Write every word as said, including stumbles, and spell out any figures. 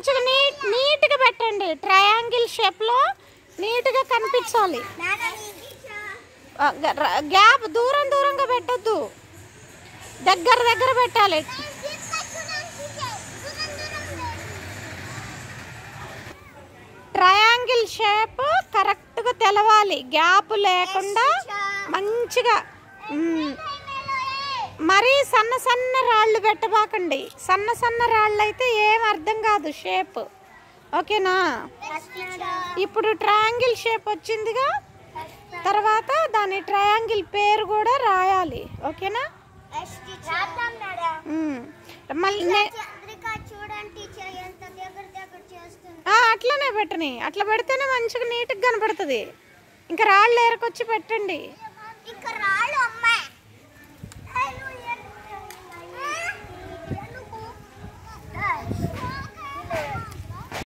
మంచిగా నీట్ నీట్గా పెట్టండి. ట్రయాంగిల్ షేప్లో నీట్గా కనిపించాలి. గ్యాప్ దూరం దూరంగా పెట్టద్దు, దగ్గర దగ్గర పెట్టాలి. ట్రయాంగిల్ షేప్ కరెక్ట్గా తెలవాలి, గ్యాప్ లేకుండా మంచిగా. మరీ సన్న సన్న రాళ్ళు పెట్టబాకండి. సన్న సన్న రాళ్ళు అయితే ఏం అర్థం కాదు షేప్. ఓకేనా? ఇప్పుడు ట్రయాంగిల్ షేప్ వచ్చిందిగా, తర్వాత దాని ట్రయాంగిల్ పేరు కూడా రాయాలి. ఓకేనా? మళ్ళీ అట్లనే పెట్టని, అట్లా పెడితేనే మంచిగా నీట్గా కనపడుతుంది. ఇంకా రాళ్ళు ఏరకొచ్చి పెట్టండి.